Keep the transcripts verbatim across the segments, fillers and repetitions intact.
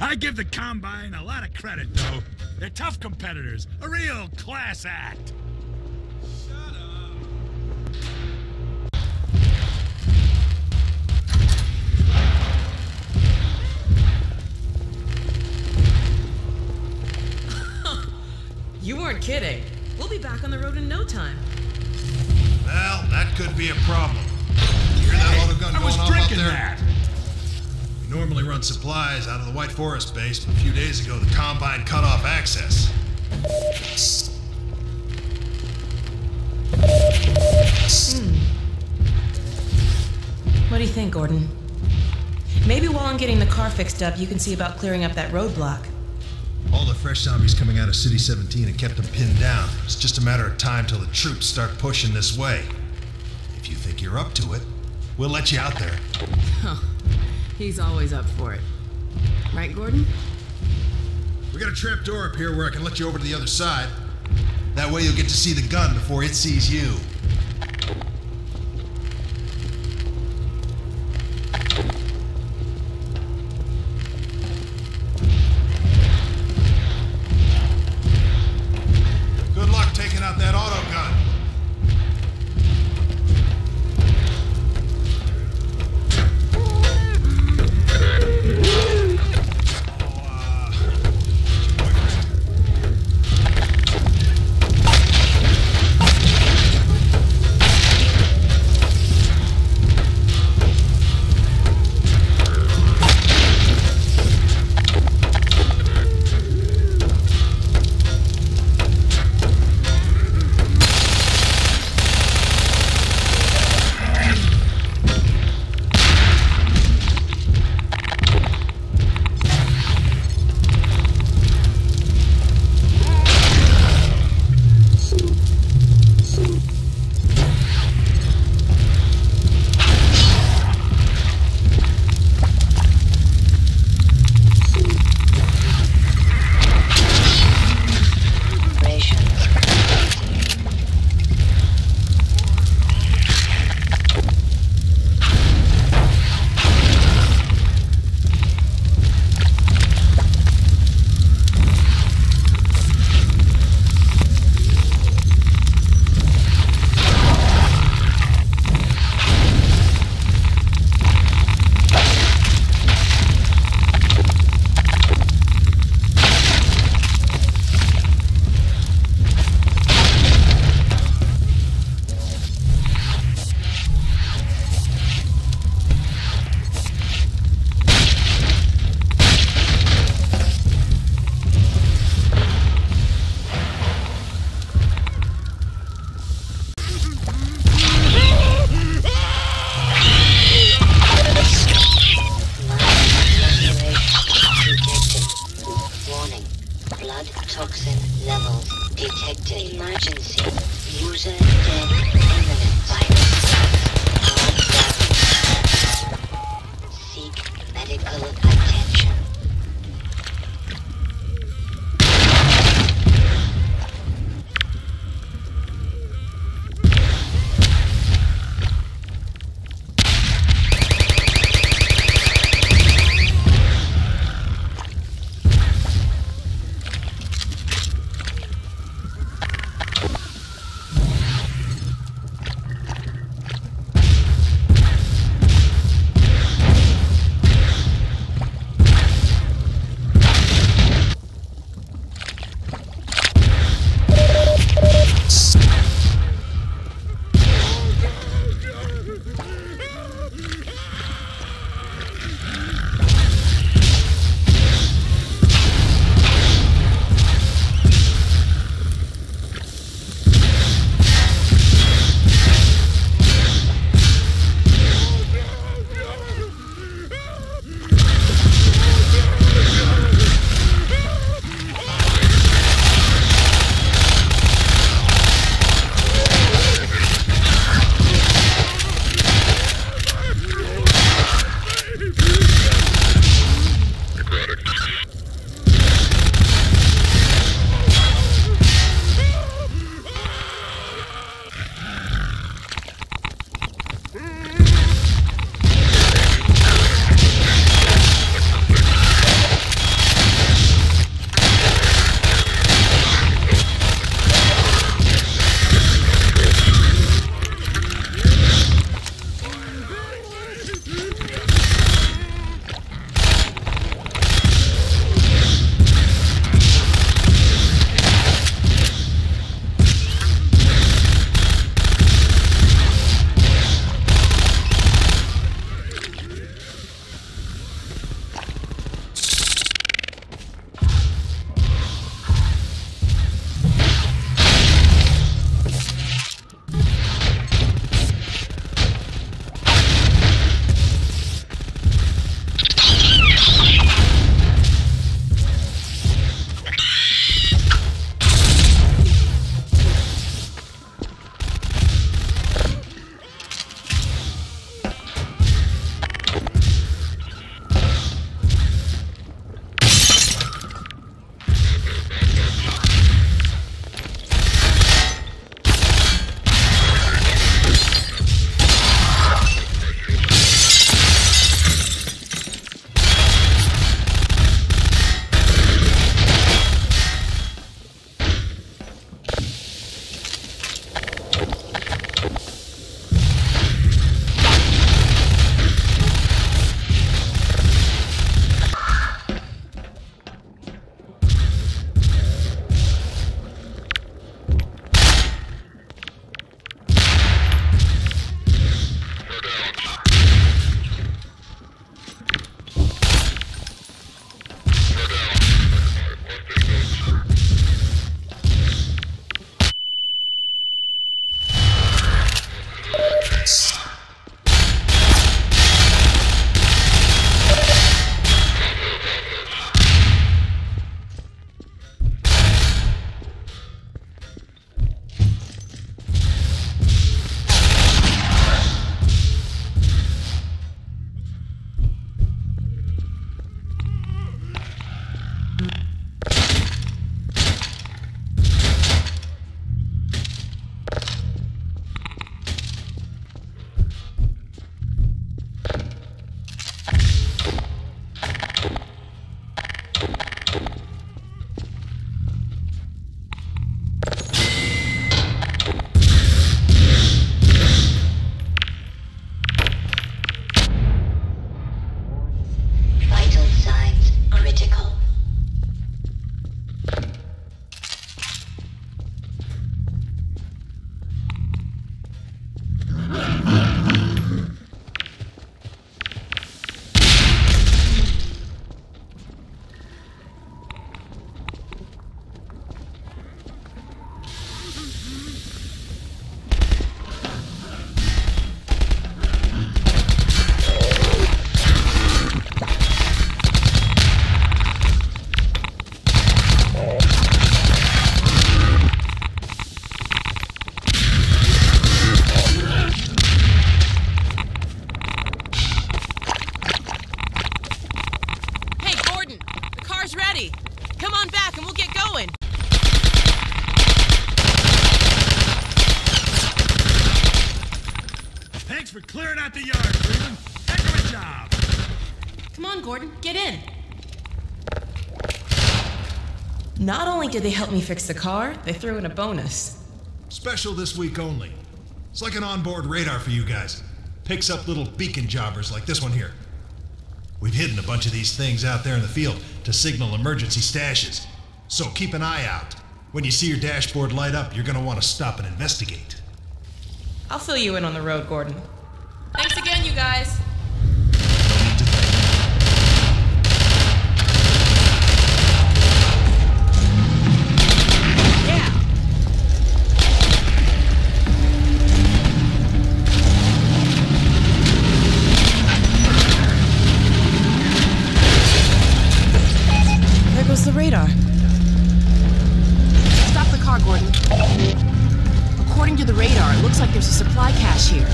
I give the Combine a lot of credit, though. They're tough competitors, a real class act. Shut up. You weren't kidding. We'll be back on the road in no time. Well, that could be a problem. You hear that auto gun I going was off up drinking there? that. We normally run supplies out of the White Forest base, but a few days ago the Combine cut off access. Hmm. What do you think, Gordon? Maybe while I'm getting the car fixed up, you can see about clearing up that roadblock. All the fresh zombies coming out of City seventeen have kept them pinned down. It's just a matter of time till the troops start pushing this way. If you think you're up to it, we'll let you out there. Huh. He's always up for it. Right, Gordon? We got a trap door up here where I can let you over to the other side. That way you'll get to see the gun before it sees you. Good luck taking out that auto gun. ready. Come on back and we'll get going. Thanks for clearing out the yard, Freeman. Heck of a job. Come on, Gordon, get in. Not only did they help me fix the car, they threw in a bonus. Special this week only. It's like an onboard radar for you guys. Picks up little beacon jobbers like this one here. We've hidden a bunch of these things out there in the field to signal emergency stashes. So keep an eye out. When you see your dashboard light up, you're gonna want to stop and investigate. I'll fill you in on the road, Gordon. Thanks again, you guys. The radar. Stop the car, Gordon. According to the radar, it looks like there's a supply cache here.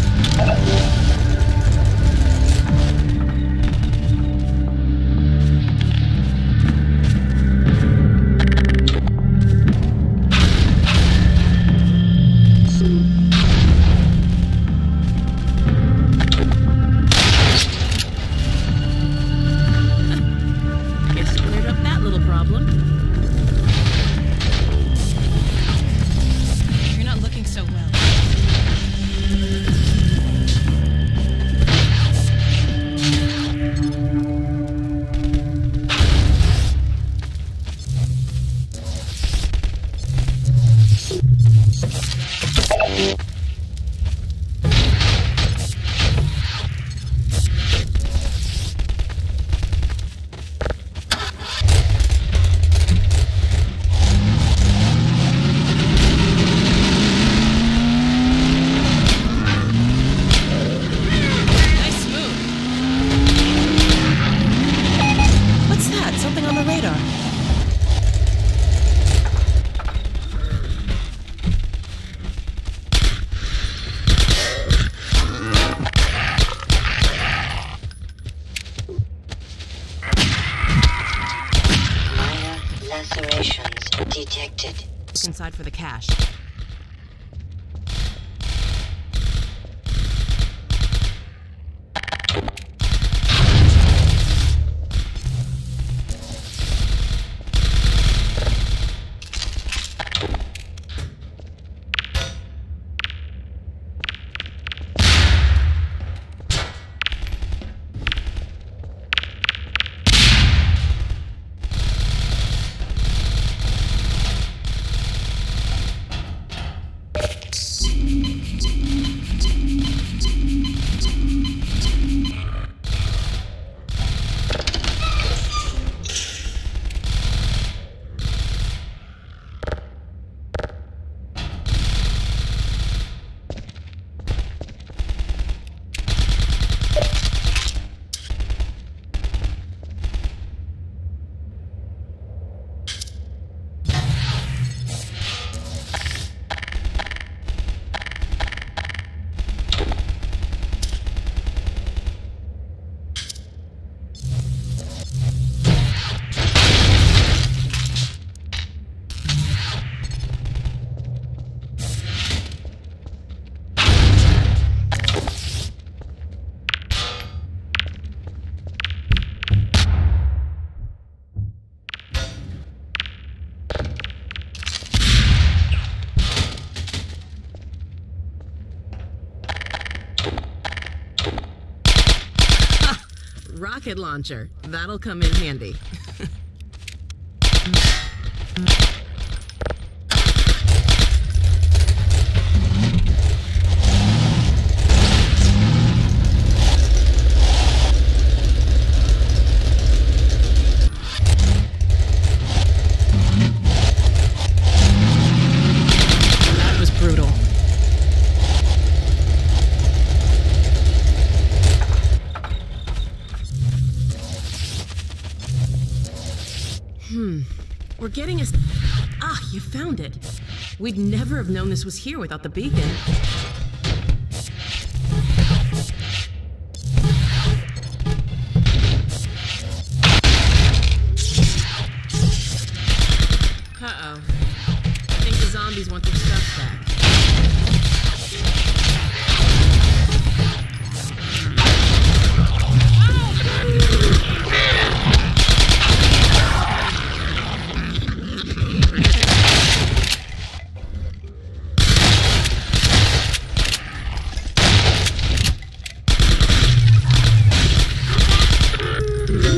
Detected. Look inside for the cache. Rocket launcher. That'll come in handy. That was brutal. Hmm. We're getting a... Ah, you found it. We'd never have known this was here without the beacon. Ugh.